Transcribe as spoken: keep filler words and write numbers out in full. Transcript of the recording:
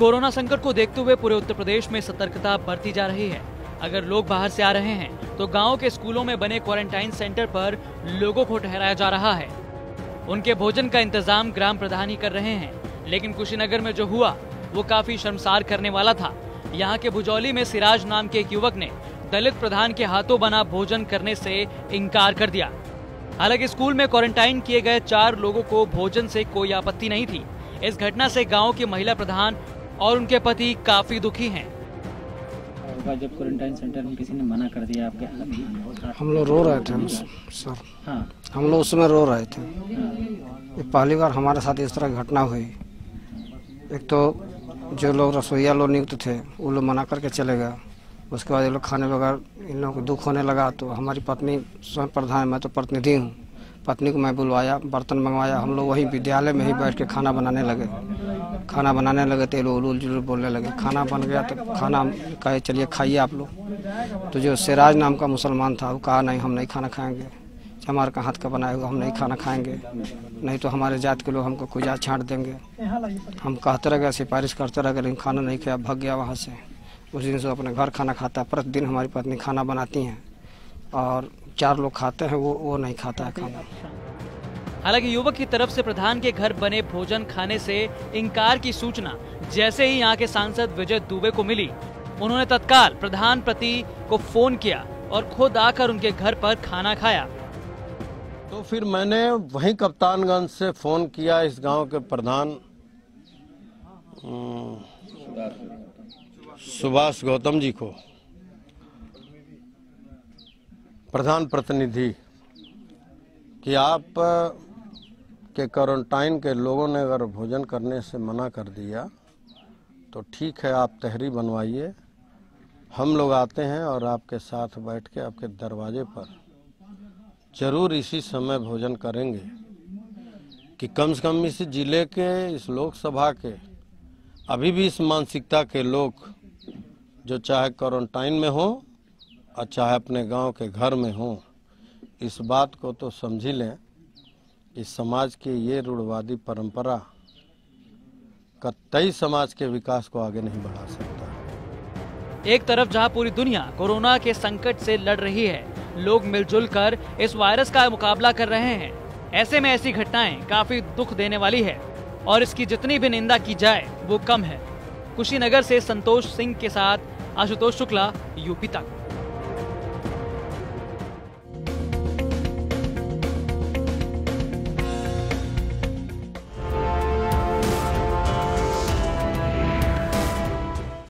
Corona संकट को देखते हुए पूरे उत्तर प्रदेश में सतर्कता बरती जा रही है। अगर लोग बाहर से आ रहे हैं तो गांव के स्कूलों में बने क्वारंटाइन सेंटर पर लोगों को ठहराया जा रहा है। उनके भोजन का इंतजाम ग्राम प्रधान ही कर रहे हैं, लेकिन कुशीनगर में जो हुआ वो काफी शर्मसार करने वाला था। यहाँ के भुजौली में सिराज नाम के एक युवक ने दलित प्रधान के हाथों बना भोजन करने से इनकार कर दिया। हालांकि स्कूल में क्वारंटाइन किए गए चार लोगों को भोजन से कोई आपत्ति नहीं थी। इस घटना से गांव की महिला प्रधान और उनके पति काफी दुखी हैं। जब क्वारंटाइन सेंटर में किसी ने मना कर दिया आपके, हम लोग रो रहे थे सर। हाँ। हम लोग उसमें रो रहे थे। हाँ। पहली बार हमारे साथ इस तरह की घटना हुई। एक तो जो लोग रसोईया लोग नियुक्त थे वो लोग मना करके चले गए। उसके बाद ये लोग खाने बगैर इन लोगों को दुख होने लगा, तो हमारी पत्नी स्वयं प्रधान, मैं तो प्रतिनिधि हूँ, पत्नी को मैं बुलवाया, बर्तन मंगवाया। हम लोग वहीं विद्यालय में ही बैठ के खाना बनाने लगे। खाना बनाने लगे तो लोग उलूल जुलूल बोलने लगे। खाना बन गया तो खाना कहे चलिए खाइए आप लोग। तो जो सिराज नाम का मुसलमान था वो कहा नहीं, हम नहीं खाना खाएंगे, हमारे का हाथ का बनाया हुआ हम नहीं खाना खाएंगे, नहीं तो हमारे जात के लोग हमको कुजा छांट देंगे। हम कहते रह गए, सिफारिश करते रह गए, लेकिन खाना नहीं खाया, भाग गया वहाँ से। उस दिन से अपने घर खाना खाता है। प्रतिदिन हमारी पत्नी खाना बनाती हैं और चार लोग खाते हैं, वो वो नहीं खाता है खाना। हालांकि युवक की तरफ से प्रधान के घर बने भोजन खाने से इनकार की सूचना जैसे ही यहाँ के सांसद विजय दुबे को मिली, उन्होंने तत्काल प्रधान पति को फोन किया और खुद आकर उनके घर पर खाना खाया। तो फिर मैंने वहीं कप्तानगंज से फोन किया इस गांव के प्रधान सुभाष गौतम जी को, प्रधान प्रतिनिधि, कि आप के क्वारंटाइन के लोगों ने अगर भोजन करने से मना कर दिया तो ठीक है, आप तहरी बनवाइए, हम लोग आते हैं और आपके साथ बैठ के आपके दरवाजे पर जरूर इसी समय भोजन करेंगे, कि कम से कम इस जिले के, इस लोकसभा के अभी भी इस मानसिकता के लोग जो चाहे क्वारंटाइन में हो और चाहे अपने गांव के घर में हो, इस बात को तो समझ ही लें कि समाज की ये रूढ़वादी परंपरा कतई समाज के विकास को आगे नहीं बढ़ा सकता। एक तरफ जहां पूरी दुनिया कोरोना के संकट से लड़ रही है, लोग मिलजुल कर इस वायरस का मुकाबला कर रहे हैं। ऐसे में ऐसी घटनाएं काफी दुख देने वाली है और इसकी जितनी भी निंदा की जाए वो कम है। कुशीनगर से संतोष सिंह के साथ आशुतोष शुक्ला, यूपी तक।